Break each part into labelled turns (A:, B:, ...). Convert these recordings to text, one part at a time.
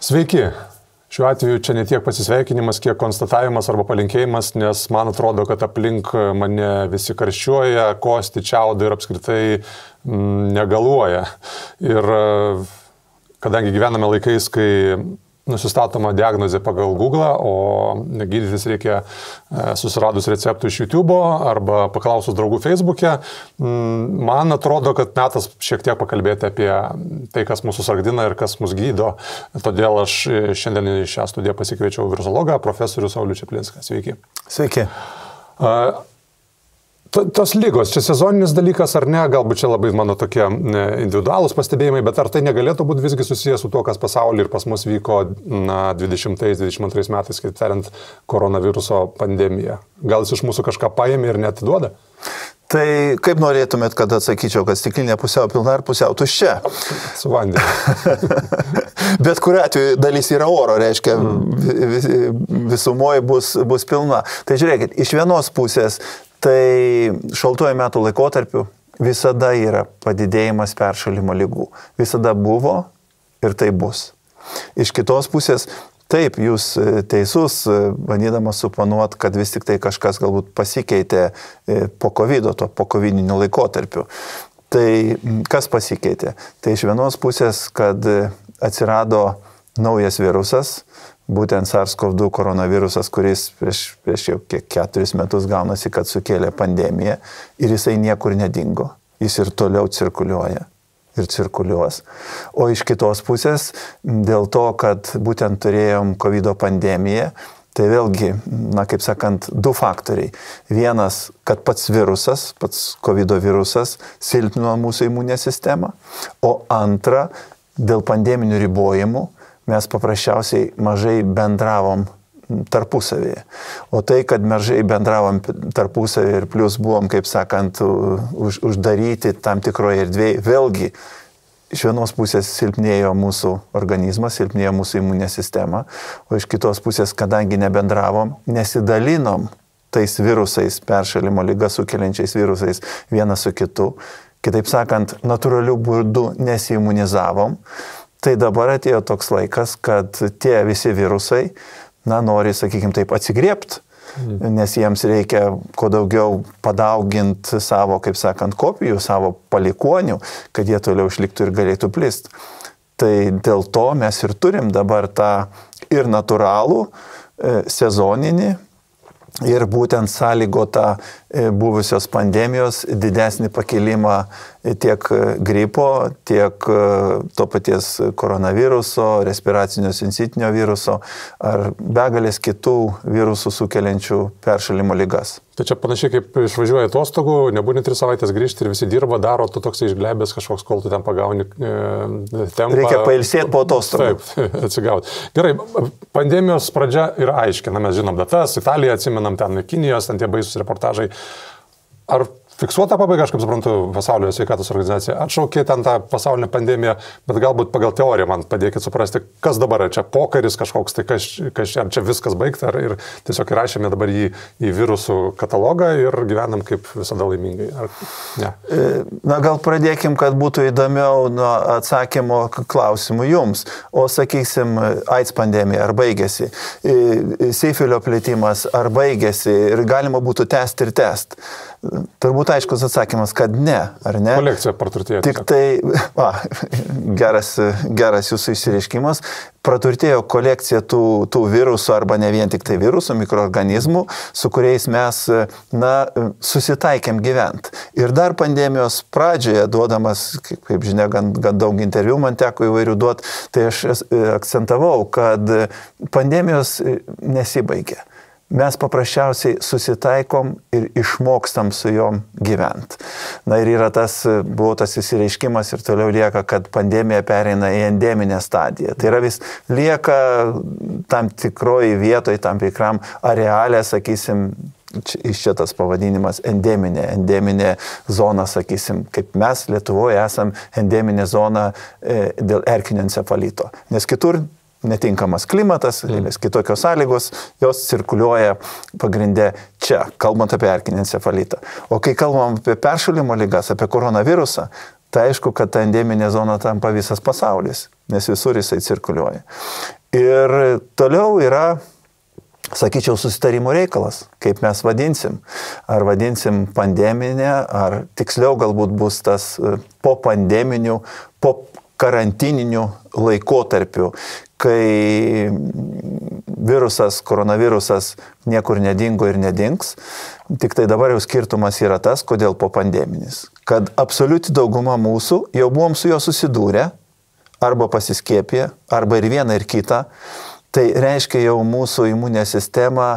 A: Sveiki. Šiuo atveju čia ne tiek pasisveikinimas, kiek konstatavimas arba palinkėjimas, nes man atrodo, kad aplink mane visi karščiuoja, kosti, čiauda ir apskritai negaluoja. Ir kadangi gyvename laikais, kai nusistatoma diagnozė pagal Google, o gydytis reikia susiradus receptų iš YouTube arba paklausus draugų Facebook'e, man atrodo, kad metas šiek tiek pakalbėti apie tai, kas mūsų sargdina ir kas mus gydo. Todėl aš šiandien į šią studiją pasikviečiau virusologą, profesorių Saulių Čeplinską. Sveiki.
B: Sveiki.
A: Tos lygos, čia sezoninis dalykas ar ne, galbūt čia labai mano tokie individualūs pastebėjimai, bet ar tai negalėtų būti visgi susijęs su tuo, kas pasaulyje ir pas mus vyko 20-22 metais, kaip tariant, koronaviruso pandemija? Gal jis iš mūsų kažką paėmė ir neatiduoda?
B: Tai kaip norėtumėt, kad atsakyčiau, kad stiklinė pusiau pilna ar pusiau tuščia?
A: Su vandeniu.
B: Bet kuriuo atveju dalis yra oro, reiškia, visumoje bus pilna. Tai žiūrėkit, iš vienos pusės, tai šaltuoju metų laikotarpiu visada yra padidėjimas peršalimo ligų. Visada buvo ir tai bus. Iš kitos pusės, taip, jūs teisus, bandydamas suponuot, kad vis tik tai kažkas galbūt pasikeitė po covidiniu laikotarpiu. Tai kas pasikeitė? Tai iš vienos pusės, kad atsirado naujas virusas, būtent SARS-CoV-2 koronavirusas, kuris prieš jau 4 metus gaunasi, kad sukėlė pandemiją ir jisai niekur nedingo. Jis ir toliau cirkuliuoja ir cirkuliuos. O iš kitos pusės, dėl to, kad būtent turėjom COVID pandemiją, tai vėlgi, kaip sakant, 2 faktoriai. Vienas, kad pats virusas, pats COVID virusas silpnino mūsų imuninę sistemą, o antra, dėl pandeminių ribojimų mes paprasčiausiai mažai bendravom tarpusavėje. O tai, kad mažai bendravom tarpusavėje ir plus buvom, kaip sakant, uždaryti tam tikroje erdvėje, vėlgi iš vienos pusės silpnėjo mūsų organizmas, silpnėjo mūsų imuninė sistema, o iš kitos pusės, kadangi nebendravom, nesidalinom tais virusais, peršalimo ligą sukeliančiais virusais vienas su kitu, kitaip sakant, natūraliu būdu nesiimunizavom. Tai dabar atėjo toks laikas, kad tie visi virusai, nori, sakykime taip, atsigriebti, nes jiems reikia kuo daugiau padauginti savo, kaip sakant, kopijų, savo palikuonių, kad jie toliau išliktų ir galėtų plist. Tai dėl to mes ir turim dabar tą ir natūralų, sezoninį, ir būtent sąlygotą buvusios pandemijos didesnį pakilimą tiek gripo, tiek to paties koronaviruso, respiracinio sincitinio viruso ar begalės kitų virusų sukeliančių peršalimo ligas.
A: Tai čia panašiai kaip išvažiuoja atostogų, nebūni 3 savaitės grįžti ir visi dirba, daro, tu toks išglebęs kažkoks, kol tu ten pagauni tempą.
B: Reikia pailsėti po atostogų.
A: Taip, atsigauti. Gerai, pandemijos pradžia yra aiški, mes žinom datas, Italiją atsimenam, ten Kinijos, ten tie baisus reportažai. Ar fiksuota pabaiga, aš kaip suprantu, pasaulio sveikatos organizacija atšaukė ten tą pasaulinę pandemiją, bet galbūt pagal teoriją man padėkit suprasti, kas dabar, čia pokaris kažkoks, tai ar čia viskas baigta, ir tiesiog įrašėme dabar jį į virusų katalogą ir gyvenam kaip visada laimingai. Ar ne?
B: Gal pradėkim, kad būtų įdomiau nuo atsakymo klausimų jums. O sakysim, AIDS pandemija ar baigėsi, sifilio plėtimas ar baigėsi ir galima būtų tęsti ir tęsti. Turbūt aiškus atsakymas, kad ne, ar ne?
A: Kolekcija praturtėjo.
B: Tik tai, geras jūsų išsireiškimas, praturtėjo kolekcija tų virusų arba ne vien tik tai virusų, mikroorganizmų, su kuriais mes, susitaikėm gyventi. Ir dar pandemijos pradžioje, duodamas, kaip žinia, gan daug interviu man teko įvairių duoti, tai aš akcentavau, kad pandemijos nesibaigė. Mes paprasčiausiai susitaikom ir išmokstam su jom gyventi. Ir yra buvo tas įsireiškimas ir toliau lieka, kad pandemija pereina į endeminę stadiją. Tai yra vis lieka tam tikroji vietoje, tam tikram arealė, sakysim, iš čia tas pavadinimas endeminė zona, sakysim, kaip mes Lietuvoje esam endeminė zona dėl erkinio encefalito. Nes kitur netinkamas klimatas, kitokios sąlygos, jos cirkuliuoja pagrindė čia, kalbant apie erkinį encefalitą. O kai kalbam apie peršalimo ligas, apie koronavirusą, tai aišku, kad ta endeminė zona tampa visas pasaulis. nes visur jisai cirkuliuoja. Ir toliau yra, sakyčiau, susitarimo reikalas, kaip mes vadinsim. Ar vadinsim pandeminę, ar tiksliau galbūt bus tas po pandeminių, po karantininių laikotarpių, kai koronavirusas niekur nedingo ir nedings. Tik tai dabar jau skirtumas yra tas, kodėl po pandeminis. Kad absoliuti dauguma mūsų jau buvom su juo susidūrę, arba pasiskiepė, arba ir vieną, ir kitą. Tai reiškia, jau mūsų imuninė sistema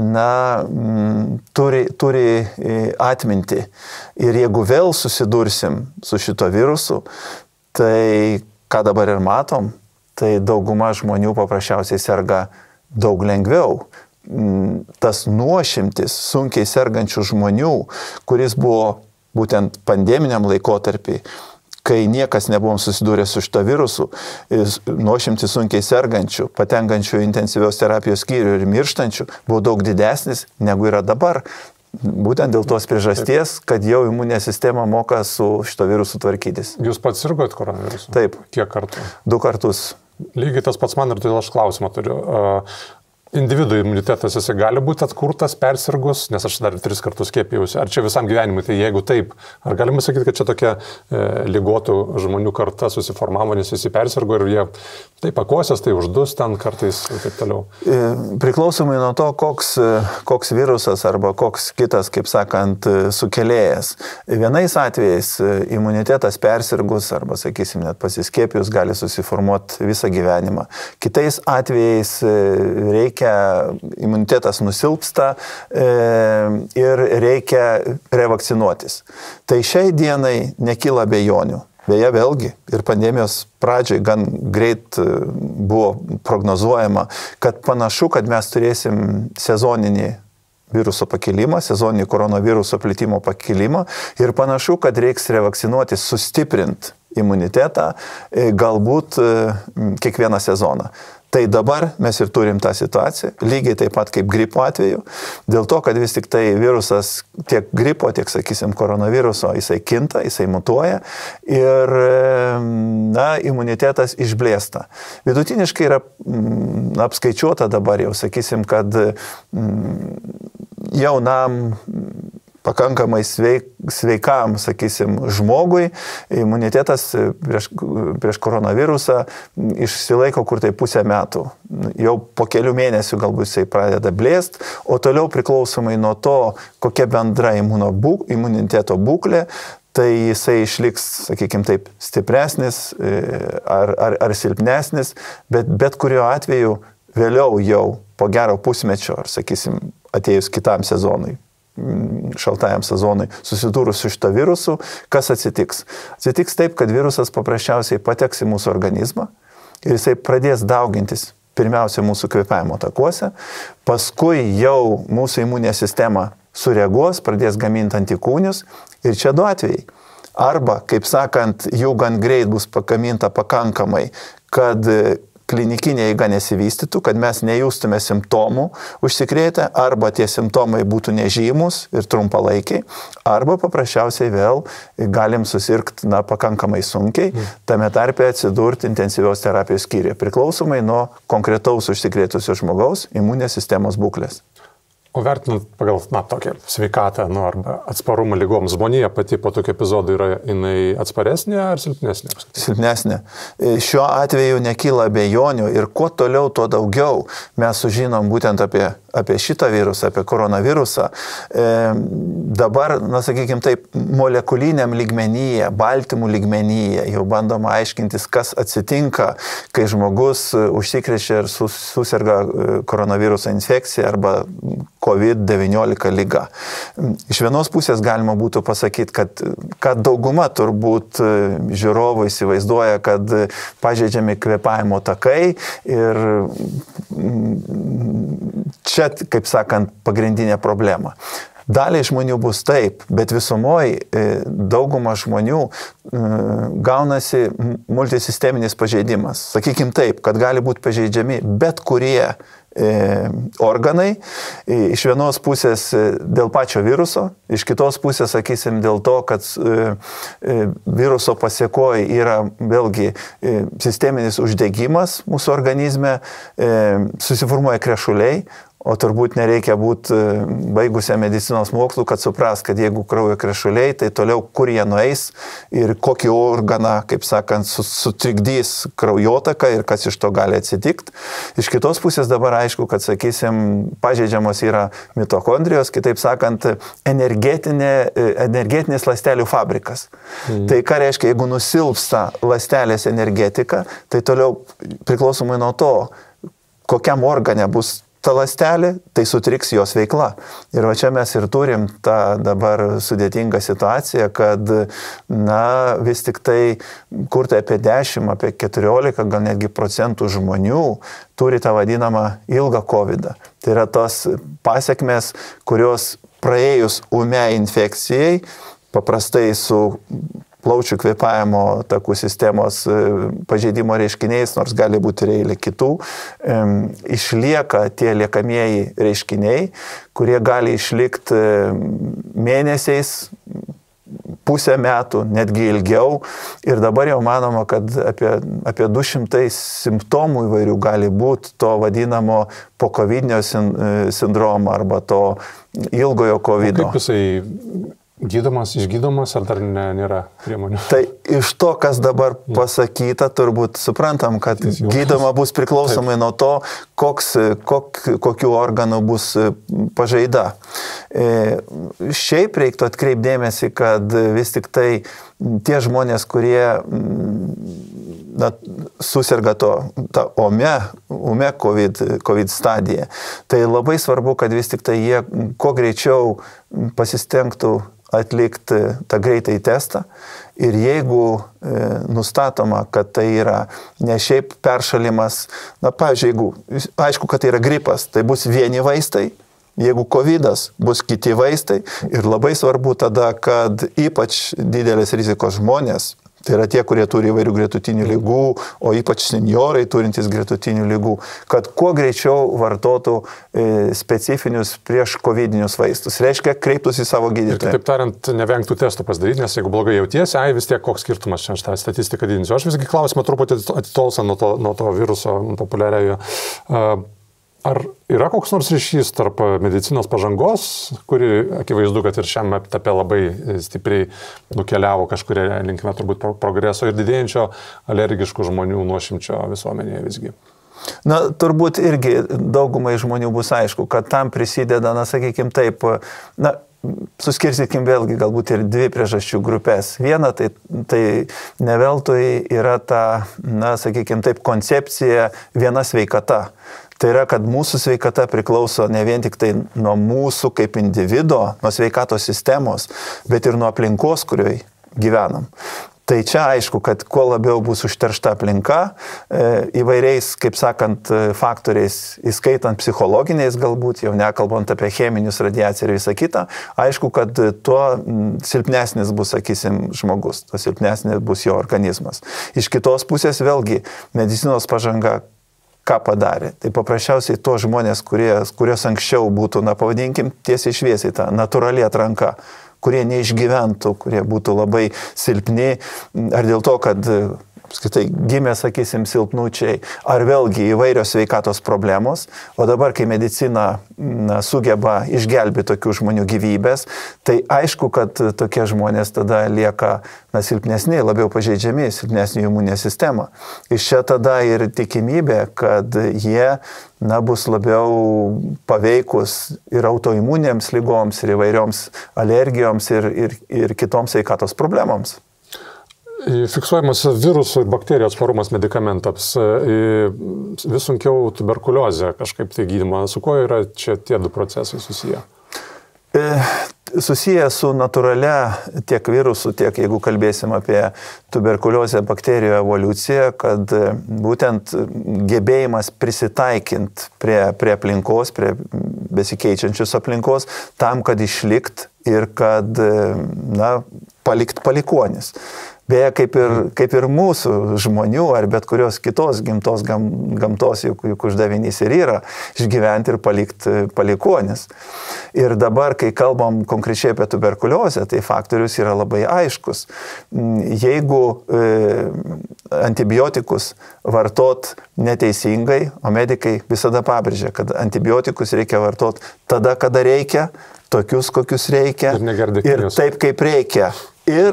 B: turi atminti. Ir jeigu vėl susidursim su šito virusu, tai ką dabar ir matom, tai dauguma žmonių paprasčiausiai serga daug lengviau. Tas nuošimtis sunkiai sergančių žmonių, kuris buvo būtent pandeminiam laikotarpiai, kai niekas nebuvom susidūrę su šito virusu, nuošimtis sunkiai sergančių, patenkančių intensyvios terapijos skyrių ir mirštančių buvo daug didesnis negu yra dabar. Būtent dėl tos priežasties, kad jau imuninė sistema moka su šito virusu tvarkytis.
A: Jūs pats sirgot koronavirusu?
B: Taip.
A: Kiek kartų?
B: 2 kartus.
A: Lygiai tas pats man ir todėl aš klausimą turiu. Individų imunitetas jisai gali būti atkurtas persirgus, nes aš dar 3 kartus skiepijausi. Ar čia visam gyvenimui? Tai jeigu taip, ar galima sakyti, kad čia tokia ligotų žmonių karta susiformavo, nes visi persirgo ir jie tai pakosės, tai uždus ten kartais ir taip toliau?
B: Priklausomai nuo to, koks virusas arba koks kitas, kaip sakant, sukėlėjas. Vienais atvejais imunitetas persirgus arba, sakysim, net pasiskiepijus gali susiformuoti visą gyvenimą. Kitais atvejais imunitetas nusilpsta ir reikia revakcinuotis. Tai šiai dienai nekyla abejonių. Beje, vėlgi, ir pandemijos pradžiai gan greit buvo prognozuojama, kad panašu, kad mes turėsim sezoninį viruso pakilimą, sezoninį koronaviruso plitimo pakilimą ir panašu, kad reiks revakcinuotis, sustiprint imunitetą galbūt kiekvieną sezoną. Tai dabar mes ir turim tą situaciją, lygiai taip pat kaip gripo atveju, dėl to, kad vis tik tai virusas tiek gripo, tiek, sakysim, koronaviruso, jisai kinta, jisai mutuoja ir imunitetas išblėsta. Vidutiniškai yra apskaičiuota dabar jau, sakysim, kad jaunam pakankamai sveikam, sakysim, žmogui imunitetas prieš koronavirusą išsilaiko kur tai 0,5 metų. Jau po kelių mėnesių galbūt jisai pradeda blėst, o toliau priklausomai nuo to, kokia bendra imuniteto būklė, tai jisai išliks, sakykime taip, stipresnis ar silpnesnis, bet kuriuo atveju vėliau jau po gero pusmečio, ar sakysim, atėjus kitam sezonui, šaltajam sezonui, susidūrus su šito virusu, kas atsitiks? Atsitiks taip, kad virusas paprasčiausiai pateks į mūsų organizmą ir jisai pradės daugintis pirmiausia mūsų kvėpavimo takuose, paskui jau mūsų imuninė sistema sureaguos, pradės gaminti antikūnius ir čia 2 atvejai. Arba, kaip sakant, jų gan greit bus pagaminta pakankamai, kad klinikinė eiga nesivystytų, kad mes nejustume simptomų užsikrėtę, arba tie simptomai būtų nežymus ir trumpalaikiai, arba paprasčiausiai vėl galim susirgti pakankamai sunkiai, tame tarpe atsidurti intensyvios terapijos skyriuje, priklausomai nuo konkretaus užsikrėtusio žmogaus imuninės sistemos būklės.
A: O vertinant pagal, tokią sveikatą, arba atsparumą lygoms, žmonija pati po tokio epizodo yra jinai atsparesnė ar silpnesnė?
B: Silpnesnė. Šiuo atveju nekyla abejonių ir kuo toliau, tuo daugiau mes sužinom būtent apie šitą virusą, apie koronavirusą. Dabar, sakykime taip, molekuliniam lygmenyje, baltymų lygmenyje jau bandoma aiškintis, kas atsitinka, kai žmogus užsikrečia ir susirga koronaviruso infekcija arba COVID-19 liga. Iš vienos pusės galima būtų pasakyti, kad dauguma turbūt žiūrovų įsivaizduoja, kad pažeidžiami kvėpavimo takai ir čia, kaip sakant, pagrindinė problema. Daliai žmonių bus taip, bet visumoje dauguma žmonių gaunasi multisisteminis pažeidimas. Sakykim taip, kad gali būti pažeidžiami bet kurie organai. Iš vienos pusės dėl pačio viruso, iš kitos pusės, sakysim, dėl to, kad viruso pasiekoje yra vėlgi sisteminis uždegimas mūsų organizme, susiformuoja krešuliai. O turbūt nereikia būti baigusią medicinos mokslų, kad supras, kad jeigu kraujo krešuliai, tai toliau kur jie nueis ir kokį organą, kaip sakant, sutrikdys kraujotaką ir kas iš to gali atsitikti. Iš kitos pusės dabar aišku, kad, sakysim, pažeidžiamos yra mitochondrijos, kitaip sakant, energetinis ląstelių fabrikas. Tai ką reiškia, jeigu nusilpsta ląstelės energetika, tai toliau priklausomai nuo to, kokiam organe bus ta ląstelė, tai sutriks jos veikla. Ir va čia mes ir turim tą dabar sudėtingą situaciją, kad, vis tik tai, kur tai apie 10, apie 14, gal netgi procentų žmonių turi tą vadinamą ilgą COVID-ą. Tai yra tos pasiekmes, kurios praėjus ūmiai infekcijai, paprastai su plaučių kvėpavimo takų sistemos pažeidimo reiškiniais, nors gali būti ir eilė kitų, išlieka tie liekamieji reiškiniai, kurie gali išlikti mėnesiais, pusę metų, netgi ilgiau. Ir dabar jau manoma, kad apie 200 simptomų įvairių gali būti to vadinamo pokovidinio sindromo arba to ilgojo COVID-o.
A: Kaip jisai gydomas, išgydomas, ar dar nėra priemonių?
B: Tai iš to, kas dabar pasakyta, turbūt suprantam, kad gydoma bus priklausomai nuo to, kokiu organu bus pažaida. Šiaip reiktų atkreipdėmėsi, kad vis tik tai tie žmonės, kurie susirga tą ome COVID stadiją, tai labai svarbu, kad vis tik tai jie kuo greičiau pasistengtų atlikti tą greitąjį testą ir jeigu nustatoma, kad tai yra ne šiaip peršalimas, pavyzdžiui, jeigu aišku, kad tai yra gripas, tai bus vieni vaistai, jeigu COVID-as bus kiti vaistai ir labai svarbu tada, kad ypač didelės rizikos žmonės, tai yra tie, kurie turi įvairių gretutinių ligų, o ypač seniorai turintys gretutinių ligų, kad kuo greičiau vartotų specifinius prieš covidinius vaistus. Reiškia, kreiptųsi į savo gydytoją.
A: Ir kitaip tariant, nevengtų testų pasidaryti, nes jeigu blogai jautiesi, vis tiek koks skirtumas čia, aš tą statistiką didinsiu. Aš visgi klausimą truputį atitolsiu nuo to viruso populiariojo. Ar yra koks nors ryšys tarp medicinos pažangos, kuri akivaizdu, kad ir šiam etape labai stipriai nukeliavo kažkuria linkme turbūt progreso ir didėjančio alergiškų žmonių nuošimčio visuomenėje visgi?
B: Turbūt irgi daugumai žmonių bus aišku, kad tam prisideda, sakykime taip, suskirstykim vėlgi galbūt ir dvi priežasčių grupės. Viena, tai neveltui yra ta, sakykime taip, koncepcija viena sveikata. Tai yra, kad mūsų sveikata priklauso ne vien tik tai nuo mūsų kaip individo, nuo sveikatos sistemos, bet ir nuo aplinkos, kurioje gyvenam. Tai čia aišku, kad kuo labiau bus užteršta aplinka, įvairiais, kaip sakant, faktoriais, įskaitant psichologiniais galbūt, jau nekalbant apie cheminius, radiaciją ir visą kitą, aišku, kad tuo silpnesnis bus, sakysim, žmogus, tuo silpnesnis bus jo organizmas. Iš kitos pusės vėlgi medicinos pažanga ką padarė. Tai paprasčiausiai to žmonės, kurios anksčiau būtų, pavadinkim, tiesiai šviesiai tą natūralią atranką, kurie neišgyventų, kurie būtų labai silpni, ar dėl to, kad apskritai gimė, sakysim, silpnučiai, ar vėlgi įvairios sveikatos problemos, o dabar, kai medicina sugeba išgelbėti tokių žmonių gyvybės, tai aišku, kad tokie žmonės tada lieka silpnesni, labiau pažeidžiami, silpnesnį imuninę sistemą. Iš čia tada ir tikimybė, kad jie bus labiau paveikus ir autoimuninėms lygoms, ir įvairioms alergijoms, ir kitoms sveikatos problemoms.
A: Fiksuojamas virusų ir bakterijų atsparumas medikamentams, vis sunkiau tuberkuliozė kažkaip tai gydyma. Su kuo yra čia tie du procesai susiję?
B: Susiję su natūralia tiek virusų, tiek jeigu kalbėsim apie tuberkuliozę bakterijų evoliuciją, kad būtent gebėjimas prisitaikint prie aplinkos, prie besikeičiančios aplinkos, tam, kad išlikt ir kad, palikt palikuonis. Beje, kaip ir mūsų žmonių ar bet kurios kitos gimtos gamtos, juk uždavinys ir yra išgyventi ir palikti palikuonis. Ir dabar, kai kalbam konkrečiai apie tuberkuliozę, tai faktorius yra labai aiškus. Jeigu antibiotikus vartot neteisingai, o medikai visada pabrėžia, kad antibiotikus reikia vartot tada, kada reikia, tokius, kokius reikia ir taip, kaip reikia. Ir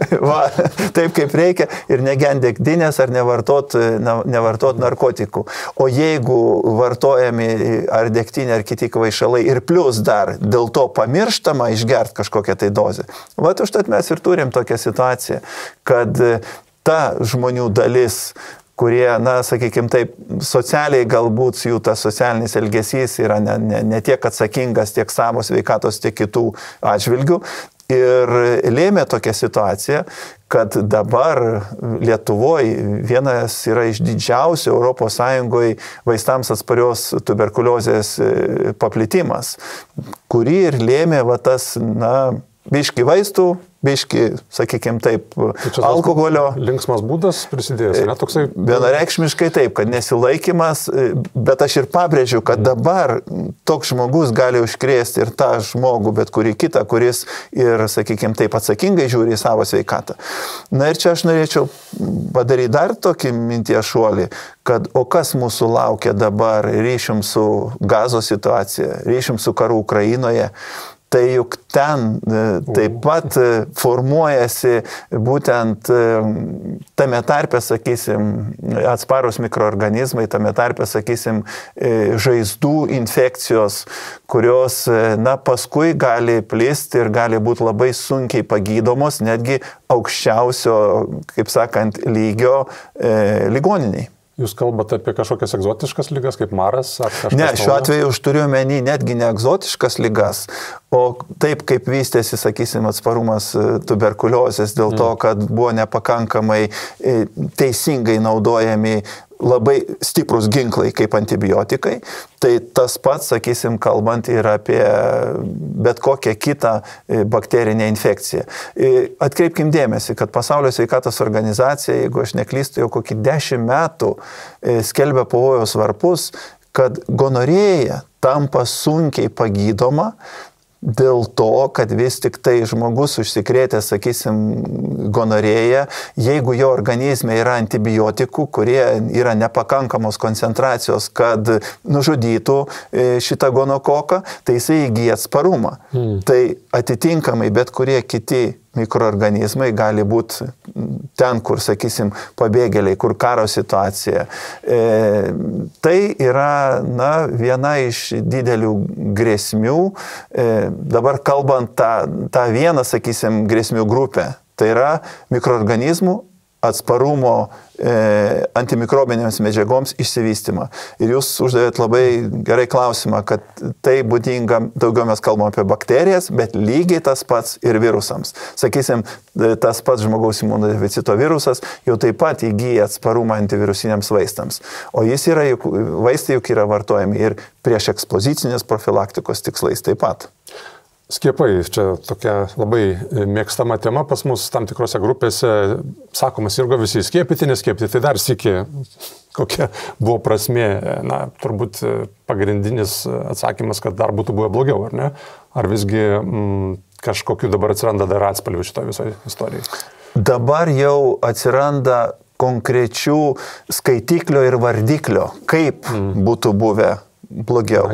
B: taip kaip reikia ir negert degtinės ar nevartot narkotikų. O jeigu vartojami ar degtinė ar kiti kvaišalai ir plus dar dėl to pamirštama išgert kažkokią tai dozę. Vat užtat mes ir turim tokią situaciją, kad ta žmonių dalis, kurie, sakykime taip, socialiai galbūt jų tas socialinis elgesys yra ne tiek atsakingas tiek savo sveikatos, tiek kitų atžvilgių. Ir lėmė tokią situaciją, kad dabar Lietuvoje vienas yra iš didžiausių ES vaistams atsparios tuberkuliozės paplitimas, kurį ir lėmė tas, biški vaistų, biški, sakykime taip, alkoholio.
A: Linksmas būdas prisidėjęs, ne toksai?
B: Vienareikšmiškai taip, kad nesilaikymas, bet aš ir pabrėžiu, kad dabar toks žmogus gali užkrėsti ir tą žmogų, bet kurį kitą, kuris ir, sakykime taip, atsakingai žiūri į savo sveikatą. Na ir čia aš norėčiau padaryti dar tokį minties šuolį, kad o kas mūsų laukia dabar ryšium su Gazos situacija, ryšium su karu Ukrainoje, tai juk ten taip pat formuojasi būtent tame tarpe, sakysim, atsparus mikroorganizmai, tame tarpe, sakysim, žaizdų infekcijos, kurios, paskui gali plisti ir gali būti labai sunkiai pagydomos, netgi aukščiausio, kaip sakant, lygio ligoniniai.
A: Jūs kalbate apie kažkokias egzotiškas ligas, kaip maras ar kažkas?
B: Ne, šiuo atveju aš turiu omeny netgi ne egzotiškas ligas, o taip kaip vystėsi, sakysim, atsparumas tuberkuliozės dėl to, kad buvo nepakankamai teisingai naudojami labai stiprus ginklai kaip antibiotikai, tai tas pats, sakysim, kalbant ir apie bet kokią kitą bakterinę infekciją. Atkreipkim dėmesį, kad Pasaulio sveikatos organizacija, jeigu aš neklystu, jau kokį 10 metų skelbia pavojaus varpus, kad gonorėja tampa sunkiai pagydoma, dėl to, kad vis tik tai žmogus užsikrėtęs, sakysim, gonorėja, jeigu jo organizme yra antibiotikų, kurie yra nepakankamos koncentracijos, kad nužudytų šitą gonokoką, tai jisai įgyja atsparumą. Tai atitinkamai bet kurie kiti mikroorganizmai gali būti ten, kur, sakysim, pabėgėliai, kur karo situacija. Tai yra, viena iš didelių grėsmių. Dabar kalbant tą vieną, sakysim, grėsmių grupę, tai yra mikroorganizmų atsparumo antimikrobinėms medžiagoms išsivystymą. Ir jūs uždavėt labai gerai klausimą, kad tai būdinga, daugiau mes kalbam apie bakterijas, bet lygiai tas pats ir virusams. Sakysim, tas pats žmogaus imunodeficito virusas jau taip pat įgyja atsparumą antivirusiniams vaistams. O vaistai juk yra vartojami ir prieš ekspozicinės profilaktikos tikslais taip pat.
A: Skiepai, čia tokia labai mėgstama tema pas mus tam tikrose grupėse, sakoma, sirgo visi skiepyti, neskiepyti, tai dar sykį, kokia buvo prasmė, turbūt pagrindinis atsakymas, kad dar būtų buvę blogiau, ar ne? Ar visgi kažkokiu dabar atsiranda dar atspalvių šitoje visoje istorijoje?
B: Dabar jau atsiranda konkrečių skaitiklio ir vardiklio, kaip būtų buvę blogiau.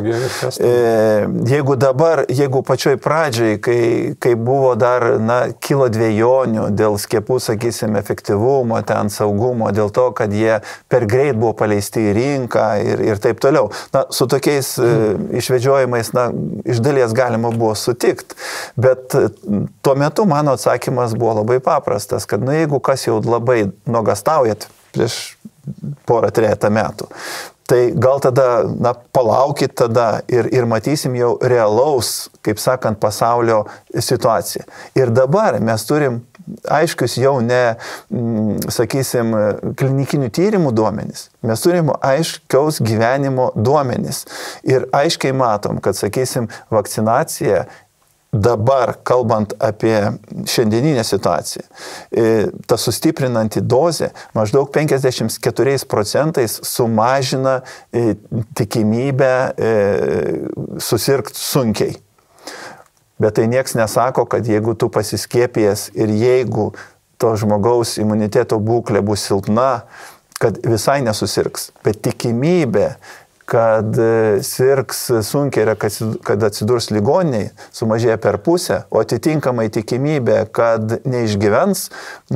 B: Jeigu pačioj pradžiai, kai buvo dar, kilo dviejonių dėl skiepų, sakysim, efektyvumo, ten saugumo, dėl to, kad jie per greit buvo paleisti į rinką ir taip toliau. Su tokiais išvedžiojimais, iš dalies galima buvo sutikti, bet tuo metu mano atsakymas buvo labai paprastas, kad, jeigu kas jau labai nuogastaujat prieš porą-trejetą metų, tai gal tada, palaukit tada ir matysim jau realaus, kaip sakant, pasaulio situaciją. Ir dabar mes turim aiškius jau ne, sakysim, klinikinių tyrimų duomenys. Mes turim aiškiaus gyvenimo duomenys. Ir aiškiai matom, kad, sakysim, vakcinacija dabar, kalbant apie šiandieninę situaciją, ta sustiprinanti dozė maždaug 54% sumažina tikimybę susirgti sunkiai. Bet tai nieks nesako, kad jeigu tu pasiskiepijęs ir jeigu to žmogaus imuniteto būklė bus silpna, kad visai nesusirgs. Bet tikimybė, kad sirgs sunkiai ir kad atsidurs ligoniniai, sumažėja per pusę, o atitinkamai tikimybė, kad neišgyvens,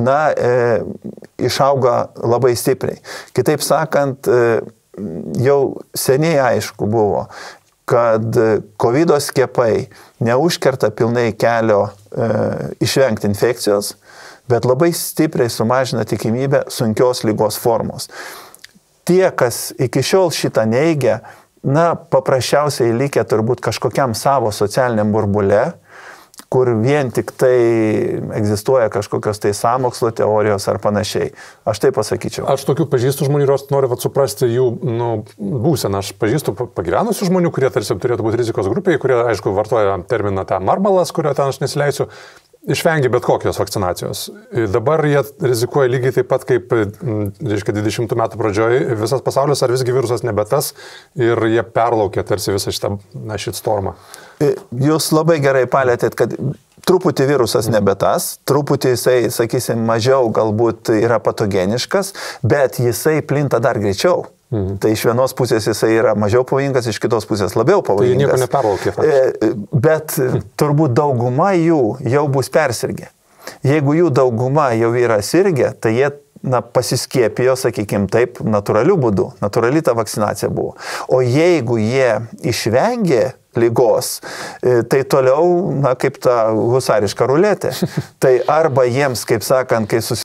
B: išauga labai stipriai. Kitaip sakant, jau seniai aišku buvo, kad COVID skiepai neužkerta pilnai kelio išvengti infekcijos, bet labai stipriai sumažina tikimybę sunkios ligos formos. Tie, kas iki šiol šitą neigia, paprasčiausiai likę turbūt kažkokiam savo socialiniam burbule, kur vien tik tai egzistuoja kažkokios tai sąmokslo teorijos ar panašiai. Aš tai pasakyčiau.
A: Aš tokių pažįstų žmonių ir noriu suprasti jų būseną. Aš pažįstu pagyvenusių žmonių, kurie tarsi turėtų būti rizikos grupėje, kurie, aišku, vartoja terminą tą marmalas, kurio ten aš nesileisiu. Išvengia bet kokios vakcinacijos. Dabar jie rizikuoja lygiai taip pat kaip, 20 metų pradžioj visas pasaulis, ar visgi virusas nebe tas ir jie perlaukė tarsi visą šitą shitstormą.
B: Jūs labai gerai palėtėt, kad truputį virusas nebe tas, truputį jisai, sakysim, mažiau galbūt yra patogeniškas, bet jisai plinta dar greičiau. Tai iš vienos pusės jisai yra mažiau pavojingas, iš kitos pusės labiau pavojingas.
A: Tai nieko neperlaukė.
B: Bet turbūt dauguma jų jau bus persirgę. Jeigu jų dauguma jau yra sirgę, tai jie pasiskiepijo, sakykime taip, natūraliu būdu. Natūrali ta vakcinacija buvo. O jeigu jie išvengė ligos, tai toliau, kaip ta husariška ruletė. Tai arba jiems, kaip sakant, kai